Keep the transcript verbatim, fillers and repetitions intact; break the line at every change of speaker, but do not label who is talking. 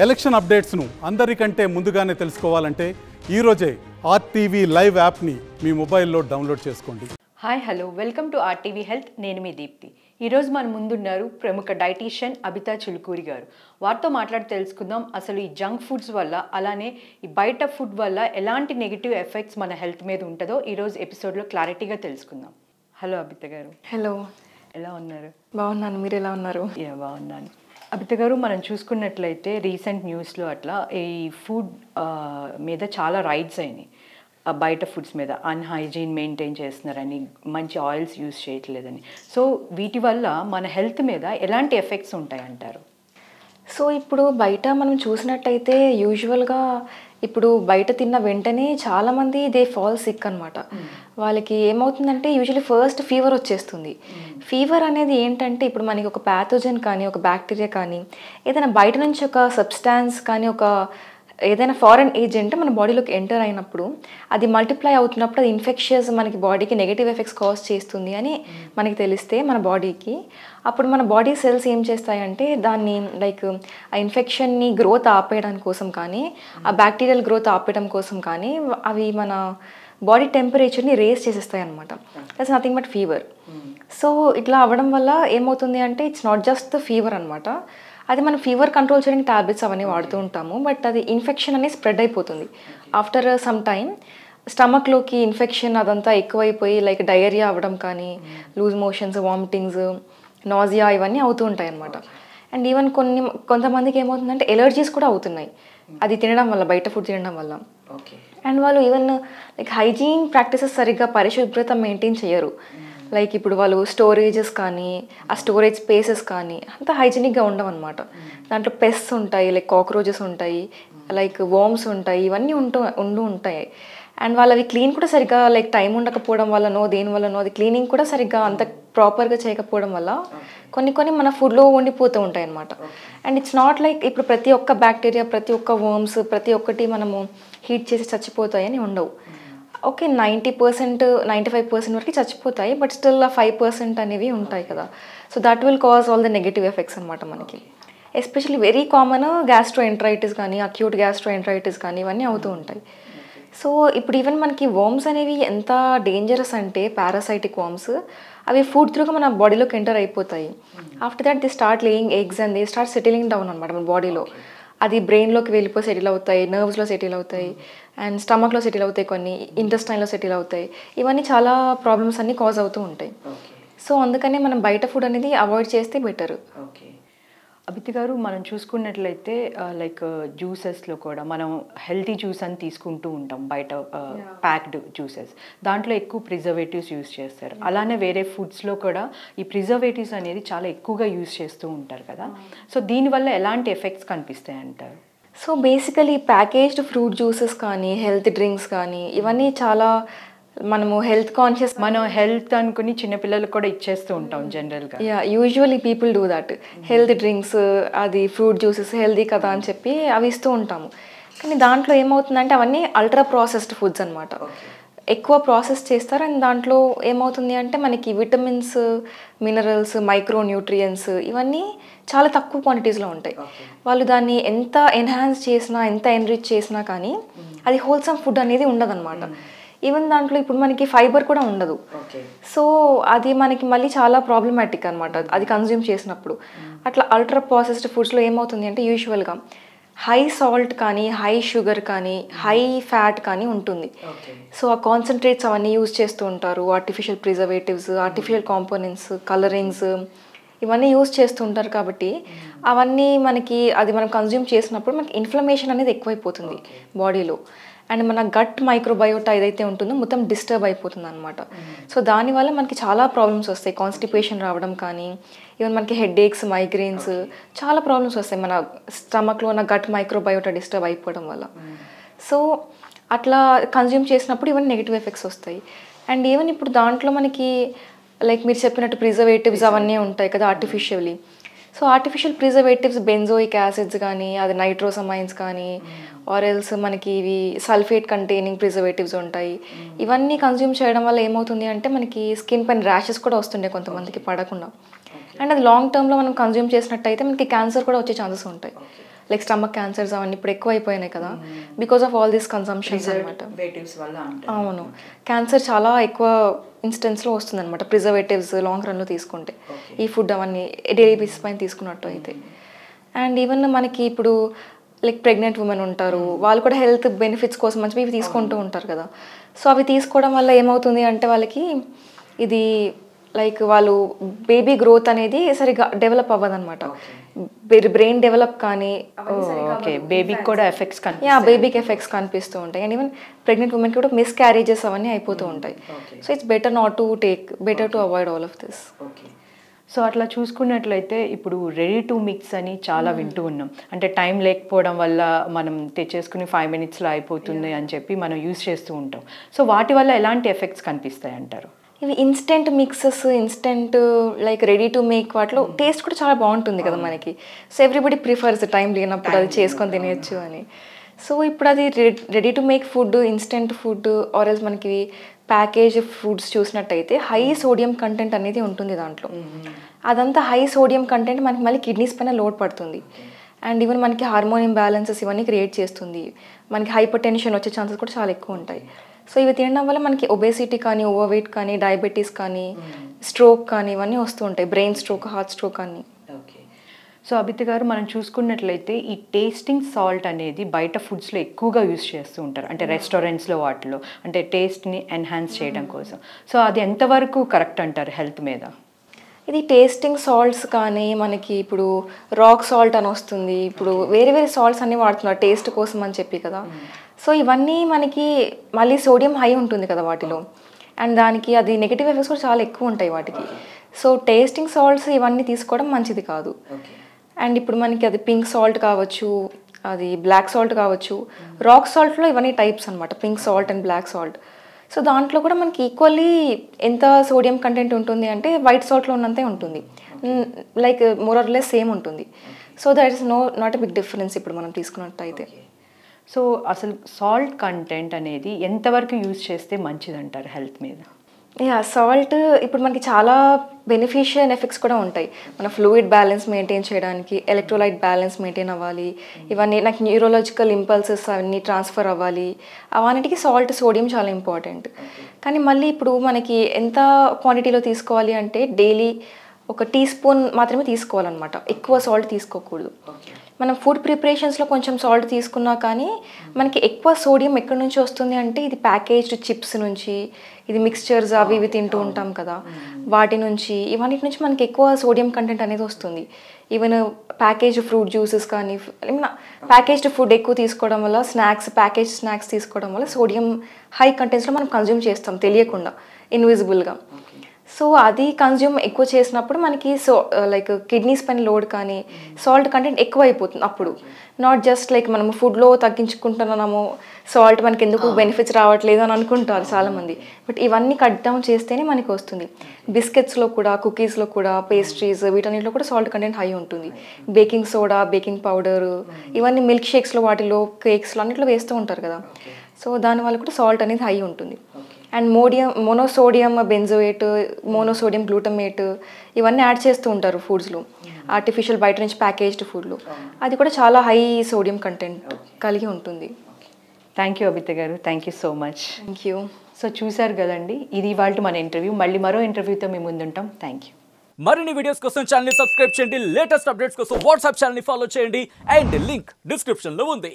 Election అప్డేట్స్ను అందరికంటే ముందుగానే తెలుసుకోవాలంటే ఈరోజే ఆర్టీవీ లైవ్ యాప్ని మీ మొబైల్లో డౌన్లోడ్ చేసుకోండి.
Hi hello welcome to RTV health. నేను మీ దీప్తి. ఈరోజు మన ముందున్నారు ప్రముఖ డైటీషియన్ అబితా చులుకూరి గారు. వారితో మాట్లాడి తెలుసుకుందాం అసలు ఈ జంక్ ఫుడ్స్ వల్ల అలానే ఈ బయట ఫుడ్ వల్ల ఎలాంటి నెగిటివ్ ఎఫెక్ట్స్ మన హెల్త్ మీద ఉంటుందో ఈరోజు ఎపిసోడ్లో క్లారిటీగా తెలుసుకుందాం. హలో అబిత గారు.
హలో,
ఎలా ఉన్నారు?
బాగున్నాను, మీరు ఎలా ఉన్నారు?
యా బాగున్నాను. అబిత గారు, మనం చూసుకున్నట్లయితే రీసెంట్ న్యూస్లో అట్లా ఈ ఫుడ్ మీద చాలా రైట్స్ అయినాయి. బయట ఫుడ్స్ మీద అన్హైజీన్ మెయింటైన్ చేస్తున్నారని, మంచి ఆయిల్స్ యూజ్ చేయట్లేదని. సో వీటి వల్ల మన హెల్త్ మీద ఎలాంటి ఎఫెక్ట్స్ ఉంటాయి అంటారు?
సో ఇప్పుడు బయట మనం చూసినట్టయితే యూజువల్గా ఇప్పుడు బయట తిన్న వెంటనే చాలామంది దే ఫాల్ సిక్ అనమాట. వాళ్ళకి ఏమవుతుందంటే యూజువల్లీ ఫస్ట్ ఫీవర్ వచ్చేస్తుంది. ఫీవర్ అనేది ఏంటంటే ఇప్పుడు మనకి ఒక ప్యాథోజన్ కానీ ఒక బ్యాక్టీరియా కానీ ఏదైనా బయట నుంచి ఒక సబ్స్టాన్స్ కానీ ఒక ఏదైనా ఫారెన్ ఏజెంట్ మన బాడీలోకి ఎంటర్ అయినప్పుడు అది మల్టిప్లై అవుతున్నప్పుడు అది ఇన్ఫెక్షన్స్ మనకి బాడీకి నెగిటివ్ ఎఫెక్ట్స్ కాజ్ చేస్తుంది అని మనకి తెలిస్తే మన బాడీకి అప్పుడు మన బాడీ సెల్స్ ఏం చేస్తాయంటే దాన్ని లైక్ ఆ ఇన్ఫెక్షన్ని గ్రోత్ ఆపేయడానికి కోసం కానీ ఆ బ్యాక్టీరియల్ గ్రోత్ ఆపేయడం కోసం కానీ అవి మన బాడీ టెంపరేచర్ని రేస్ చేసేస్తాయి అనమాట. That's nothing but fever. So ఇట్లా అవ్వడం వల్ల ఏమవుతుంది అంటే ఇట్స్ నాట్ జస్ట్ ఫీవర్ అనమాట. అది మనం ఫీవర్ కంట్రోల్ చేయడానికి టాబ్లెట్స్ అవన్నీ వాడుతూ ఉంటాము, బట్ అది ఇన్ఫెక్షన్ అనేది స్ప్రెడ్ అయిపోతుంది. ఆఫ్టర్ సమ్ టైమ్ స్టమక్లోకి ఇన్ఫెక్షన్ అదంతా ఎక్కువైపోయి లైక్ డయేరియా అవ్వడం కానీ లూజ్ మోషన్స్, వామిటింగ్స్, నాజియా ఇవన్నీ అవుతూ ఉంటాయి అన్నమాట. అండ్ ఈవెన్ కొన్ని కొంతమందికి ఏమవుతుందంటే ఎలర్జీస్ కూడా అవుతున్నాయి అది తినడం వల్ల, బయట ఫుడ్ తినడం వల్ల. అండ్ వాళ్ళు ఈవెన్ లైక్ హైజీన్ ప్రాక్టీసెస్ సరిగ్గా పరిశుభ్రత మెయింటైన్ చేయరు. లైక్ ఇప్పుడు వాళ్ళు స్టోరేజెస్ కానీ ఆ స్టోరేజ్ స్పేసెస్ కానీ అంత హైజీనిక్గా ఉండవు అనమాట. దాంట్లో పెస్ట్స్ ఉంటాయి, లైక్ కాక్రోచెస్ ఉంటాయి, లైక్ వోమ్స్ ఉంటాయి, ఇవన్నీ ఉంటూ ఉంటూ ఉంటాయి. అండ్ వాళ్ళు అవి క్లీన్ కూడా సరిగ్గా లైక్ టైం ఉండకపోవడం వల్లనో దేని వల్లనో అది క్లీనింగ్ కూడా సరిగ్గా అంత ప్రాపర్గా చేయకపోవడం వల్ల కొన్ని కొన్ని మన ఫుడ్లో ఉండిపోతూ ఉంటాయి అనమాట. అండ్ ఇట్స్ నాట్ లైక్ ఇప్పుడు ప్రతి ఒక్క బ్యాక్టీరియా, ప్రతి ఒక్క వోమ్స్, ప్రతి ఒక్కటి మనము హీట్ చేసి చచ్చిపోతాయని ఉండవు. Okay, ninety percent ninety five percent వరకు చచ్చిపోతాయి, బట్ స్టిల్ ఆ ఫైవ్ పర్సెంట్ అనేవి ఉంటాయి కదా. So that will cause all the negative effects అనమాట మనకి. Especially very common gastroenteritis కానీ అక్యూట్ గ్యాస్ట్రో ఎంట్రైటిస్ కానీ ఇవన్నీ అవుతూ ఉంటాయి. సో ఇప్పుడు ఈవెన్ మనకి వోమ్స్ అనేవి ఎంత డేంజరస్ అంటే పారాసైటిక్ వోమ్స్ అవి ఫుడ్ త్రూగా మన బాడీలోకి ఎంటర్ అయిపోతాయి. After that they start laying eggs and they start settling down అనమాట మన బాడీలో. అది బ్రెయిన్లోకి వెళ్ళిపోయి సెటిల్ అవుతాయి, నర్వ్స్లో సెటిల్ అవుతాయి, అండ్ స్టమక్లో సెటిల్ అవుతాయి, కొన్ని ఇంటెస్టైన్లో సెటిల్ అవుతాయి. ఇవన్నీ చాలా ప్రాబ్లమ్స్ అన్నీ కాజ్ అవుతూ ఉంటాయి. సో అందుకనే మనం బయట ఫుడ్ అనేది అవాయిడ్ చేస్తే బెటర్.
ఓకే అబిత గారు, మనం చూసుకున్నట్లయితే లైక్ జ్యూసెస్లో కూడా మనం హెల్తీ జ్యూస్ అని తీసుకుంటూ ఉంటాం, బయట ప్యాక్డ్ జ్యూసెస్. దాంట్లో ఎక్కువ ప్రిజర్వేటివ్స్ యూస్ చేస్తారు. అలానే వేరే ఫుడ్స్లో కూడా ఈ ప్రిజర్వేటివ్స్ అనేది చాలా ఎక్కువగా యూస్ చేస్తూ ఉంటారు కదా. సో దీనివల్ల ఎలాంటి ఎఫెక్ట్స్ కనిపిస్తాయి అంటారు?
So basically packaged fruit juices కానీ హెల్త్ డ్రింక్స్ కానీ ఇవన్నీ చాలా మనము హెల్త్ కాన్షియస్
మనం హెల్త్ అనుకుని చిన్నపిల్లలకు కూడా ఇచ్చేస్తూ ఉంటాం జనరల్గా.
Yeah, usually people do that. Health drinks, అది ఫ్రూట్ జ్యూసెస్ హెల్తీ కదా అని చెప్పి అవి ఇస్తూ ఉంటాము. కానీ దాంట్లో ఏమవుతుందంటే అవన్నీ అల్ట్రా ప్రాసెస్డ్ ఫుడ్స్ అనమాట. ఎక్కువ ప్రాసెస్ చేస్తారు. అండ్ దాంట్లో ఏమవుతుంది అంటే మనకి విటమిన్స్, మినరల్స్, మైక్రో న్యూట్రియన్స్ ఇవన్నీ చాలా తక్కువ క్వాంటిటీస్లో ఉంటాయి. వాళ్ళు దాన్ని ఎంత ఎన్హాన్స్ చేసినా ఎంత ఎన్రిచ్ చేసినా కానీ అది హోల్సమ్ ఫుడ్ అనేది ఉండదన్నమాట. ఈవెన్ దాంట్లో ఇప్పుడు మనకి ఫైబర్ కూడా ఉండదు. సో అది మనకి మళ్ళీ చాలా ప్రాబ్లమాటిక్ అనమాట అది కన్జ్యూమ్ చేసినప్పుడు. అట్లా అల్ట్రా ప్రాసెస్డ్ ఫుడ్స్లో ఏమవుతుంది అంటే యూజువల్గా హై సాల్ట్ కానీ హై షుగర్ కానీ హై ఫ్యాట్ కానీ ఉంటుంది. సో ఆ కాన్సన్ట్రేట్స్ అవన్నీ యూజ్ చేస్తూ ఉంటారు. Artificial preservatives, artificial components, colourings ఇవన్నీ యూజ్ చేస్తూ ఉంటారు. కాబట్టి అవన్నీ మనకి అది మనం కన్జ్యూమ్ చేసినప్పుడు మనకి ఇన్ఫ్లమేషన్ అనేది ఎక్కువైపోతుంది బాడీలో. అండ్ మన గట్ మైక్రోబయోటా ఏదైతే ఉంటుందో మొత్తం డిస్టర్బ్ అయిపోతుంది అనమాట. సో దానివల్ల మనకి చాలా ప్రాబ్లమ్స్ వస్తాయి. కాన్స్టిపేషన్ రావడం కానీ ఈవెన్ మనకి హెడ్ ఏక్స్, మైగ్రెయిన్స్ చాలా ప్రాబ్లమ్స్ వస్తాయి మన స్టమక్లో ఉన్న గట్ మైక్రోబయోటా డిస్టర్బ్ అయిపోవడం వల్ల. సో అట్లా కన్జ్యూమ్ చేసినప్పుడు ఈవెన్ నెగిటివ్ ఎఫెక్ట్స్ వస్తాయి. అండ్ ఈవెన్ ఇప్పుడు దాంట్లో మనకి లైక్ మీరు చెప్పినట్టు ప్రిజర్వేటివ్స్ అవన్నీ ఉంటాయి కదా artificially. So artificial preservatives benzoic acids కానీ అది నైట్రోసమైన్స్ కానీ ఆర్ ఎల్స్ మనకి ఇవి సల్ఫేట్ కంటైనింగ్ ప్రిజర్వేటివ్స్ ఉంటాయి. ఇవన్నీ కన్జ్యూమ్ చేయడం వల్ల ఏమవుతుంది అంటే మనకి స్కిన్ పైన ర్యాషెస్ కూడా వస్తుండే కొంతమందికి పడకుండా. అండ్ అది లాంగ్ టర్మ్లో మనం కన్జ్యూమ్ చేసినట్టయితే మనకి క్యాన్సర్ కూడా వచ్చే ఛాన్సెస్ ఉంటాయి. లైక్ స్టమక్ క్యాన్సర్స్ అవన్నీ ఇప్పుడు ఎక్కువ అయిపోయినాయి కదా because of all these consumptions అనమాట. అవును, క్యాన్సర్ చాలా ఎక్కువ ఇన్స్టెన్స్లో వస్తుంది అనమాట ప్రిజర్వేటివ్స్ లాంగ్ రన్లో తీసుకుంటే, ఈ ఫుడ్ అవన్నీ డైలీ బేసిస్ పైన తీసుకున్నట్టు అయితే. అండ్ ఈవెన్ మనకి ఇప్పుడు లైక్ ప్రెగ్నెంట్ ఉమెన్ ఉంటారు, వాళ్ళు కూడా హెల్త్ బెనిఫిట్స్ కోసం మంచిగా ఇవి తీసుకుంటూ ఉంటారు కదా. సో అవి తీసుకోవడం వల్ల ఏమవుతుంది అంటే వాళ్ళకి ఇది లైక్ వాళ్ళు బేబీ గ్రోత్ అనేది సరిగా డెవలప్ అవ్వదు అనమాట. బ్రెయిన్ డెవలప్ కానీ
ఓకే బేబీకి కూడా ఎఫెక్ట్స్
యా బేబీకి ఎఫెక్ట్స్ కనిపిస్తూ ఉంటాయి. అండ్ ఈవెన్ ప్రెగ్నెంట్ ఉమెన్కి కూడా మిస్ క్యారేజెస్ అవన్నీ అయిపోతూ ఉంటాయి. So it's better not to take, better to avoid all of this.
So అట్లా చూసుకున్నట్లయితే ఇప్పుడు రెడీ టు మిక్స్ అని చాలా వింటూ ఉన్నాం. అంటే టైం లేకపోవడం వల్ల మనం తెచ్చేసుకుని ఫైవ్ మినిట్స్లో అయిపోతుంది అని చెప్పి మనం యూస్ చేస్తూ ఉంటాం. సో వాటి వల్ల ఎలాంటి ఎఫెక్ట్స్ కనిపిస్తాయి అంటారు?
ఇవి instant mixes, instant like ready to make వాటిలో టేస్ట్ కూడా చాలా బాగుంటుంది కదా మనకి. సో ఎవ్రీబడి ప్రిఫర్స్ టైం లేనప్పుడు అది చేసుకొని తినేయచ్చు అని. సో ఇప్పుడు అది ready to make food, instant food or else మనకి ప్యాకేజ్ ఫుడ్స్ చూసినట్టయితే హై సోడియం కంటెంట్ అనేది ఉంటుంది దాంట్లో. అదంతా హై సోడియం కంటెంట్ మనకి మళ్ళీ కిడ్నీస్ పైన లోడ్ పడుతుంది. అండ్ ఈవెన్ మనకి హార్మోన్ ఇంబ్యాలెన్సెస్ ఇవన్నీ క్రియేట్ చేస్తుంది. మనకి హైపర్ టెన్షన్ వచ్చే ఛాన్సెస్ కూడా చాలా ఎక్కువ ఉంటాయి. సో ఇవి తినడం వల్ల మనకి ఒబేసిటీ కానీ, ఓవర్ వెయిట్ కానీ, డయాబెటీస్ కానీ, స్ట్రోక్ కానీ ఇవన్నీ వస్తూ ఉంటాయి. బ్రెయిన్ స్ట్రోక్, హార్ట్ స్ట్రోక్ అని.
ఓకే. సో అభిత గారు మనం చూసుకున్నట్లయితే ఈ టేస్టింగ్ సాల్ట్ అనేది బయట ఫుడ్స్లో ఎక్కువగా యూస్ చేస్తూ ఉంటారు, అంటే రెస్టారెంట్స్లో వాటిలో, అంటే టేస్ట్ని ఎన్హాన్స్ చేయడం కోసం. సో అది ఎంతవరకు కరెక్ట్ అంటారు హెల్త్ మీద?
ఇది టేస్టింగ్ సాల్ట్స్ కానీ మనకి ఇప్పుడు రాక్ సాల్ట్ అని వస్తుంది, ఇప్పుడు వేరే వేరే సాల్ట్స్ అన్నీ వాడుతున్నారు టేస్ట్ కోసం అని చెప్పి కదా. సో ఇవన్నీ మనకి మళ్ళీ సోడియం హై ఉంటుంది కదా వాటిలో, అండ్ దానికి అది నెగిటివ్ ఎఫెక్ట్స్ కూడా చాలా ఎక్కువ ఉంటాయి వాటికి. సో టేస్టింగ్ సాల్ట్స్ ఇవన్నీ తీసుకోవడం మంచిది కాదు. అండ్ ఇప్పుడు మనకి అది పింక్ సాల్ట్ కావచ్చు, అది బ్లాక్ సాల్ట్ కావచ్చు. రాక్ సాల్ట్లో ఇవన్నీ టైప్స్ అనమాట, pink salt and black salt. So దాంట్లో కూడా మనకి ఈక్వల్లీ ఎంత సోడియం కంటెంట్ ఉంటుంది అంటే వైట్ సాల్ట్లో ఉన్నంతే ఉంటుంది, like more or less same ఉంటుంది. So that is no not a big difference ఇప్పుడు మనం తీసుకున్నట్టు అయితే.
సో అసలు సాల్ట్ కంటెంట్ అనేది ఎంతవరకు యూజ్ చేస్తే మంచిది అంటారు హెల్త్ మీద?
యా సాల్ట్ ఇప్పుడు మనకి చాలా బెనిఫిషియల్ ఎఫెక్ట్స్ కూడా ఉంటాయి. మన ఫ్లూయిడ్ బ్యాలెన్స్ మెయింటైన్ చేయడానికి, ఎలక్ట్రోలైట్ బ్యాలెన్స్ మెయింటైన్ అవ్వాలి, ఇవన్నీ నాకు న్యూరోలాజికల్ ఇంపల్సెస్ అవన్నీ ట్రాన్స్ఫర్ అవ్వాలి, అవన్నిటికీ సాల్ట్, సోడియం చాలా ఇంపార్టెంట్. కానీ మళ్ళీ ఇప్పుడు మనకి ఎంత క్వాంటిటీలో తీసుకోవాలి అంటే డైలీ ఒక టీ స్పూన్ మాత్రమే తీసుకోవాలన్నమాట, ఎక్కువ సాల్ట్ తీసుకోకూడదు. మనం ఫుడ్ ప్రిపరేషన్స్లో కొంచెం సాల్ట్ తీసుకున్నా కానీ మనకి ఎక్కువ సోడియం ఎక్కడి నుంచి వస్తుంది అంటే ఇది ప్యాకేజ్డ్ చిప్స్ నుంచి, ఇది మిక్స్చర్స్ అవి ఇవి తింటూ ఉంటాం కదా వాటి నుంచి, ఇవన్నిటి నుంచి మనకి ఎక్కువ సోడియం కంటెంట్ అనేది వస్తుంది. ఈవెన్ ప్యాకేజ్డ్ ఫ్రూట్ జ్యూసెస్ కానీ, ప్యాకేజ్డ్ ఫుడ్ ఎక్కువ తీసుకోవడం వల్ల, స్నాక్స్ ప్యాకేజ్ స్నాక్స్ తీసుకోవడం వల్ల సోడియం హై కంటెంట్స్లో మనం కన్జ్యూమ్ చేస్తాం తెలియకుండా, ఇన్విజిబుల్గా. సో అది కన్జ్యూమ్ ఎక్కువ చేసినప్పుడు మనకి సో లైక్ కిడ్నీస్ పైన లోడ్ కానీ సాల్ట్ కంటెంట్ ఎక్కువ అయిపోతుంది. అప్పుడు నాట్ జస్ట్ లైక్ మనము ఫుడ్లో తగ్గించుకుంటున్నాము, సాల్ట్ మనకి ఎందుకు బెనిఫిట్స్ రావట్లేదు అని అనుకుంటారు చాలామంది. బట్ ఇవన్నీ కట్ డౌన్ చేస్తేనే మనకి వస్తుంది. బిస్కెట్స్లో కూడా, కుకీస్లో కూడా, పేస్ట్రీస్ వీటన్నిటిలో కూడా సాల్ట్ కంటెంట్ హై ఉంటుంది. బేకింగ్ సోడా, బేకింగ్ పౌడర్, ఇవన్నీ మిల్క్ షేక్స్లో, వాటిలో కేక్స్లో అన్నిట్లో వేస్తూ ఉంటారు కదా. సో దానివల్ల కూడా సాల్ట్ అనేది హై ఉంటుంది. అండ్ మోడియం మోనోసోడియం బెంజోయేట్, మోనోసోడియం గ్లూటమేట్ ఇవన్నీ యాడ్ చేస్తూ ఉంటారు ఫుడ్స్లో, ఆర్టిఫిషియల్ బయట నుంచి ప్యాకేజ్డ్ ఫుడ్లో. అది కూడా చాలా హై సోడియం కంటెంట్ కలిగి ఉంటుంది.
థ్యాంక్ యూ అభిత గారు, thank you so much.
Thank you.
So చూసారు కదండి, ఇది ఇవాళ మన ఇంటర్వ్యూ. మళ్ళీ మరో ఇంటర్వ్యూతో మేము ముందుంటాం. Thank you.
మరిన్ని వీడియోస్ కోసం ఛానల్ ని సబ్స్క్రైబ్ చేయండి, లేటెస్ట్ అప్డేట్స్ కోసం వాట్సాప్ ఛానల్ ని ఫాలో చేయండి, అండ్ లింక్ డిస్క్రిప్షన్ లో ఉంది.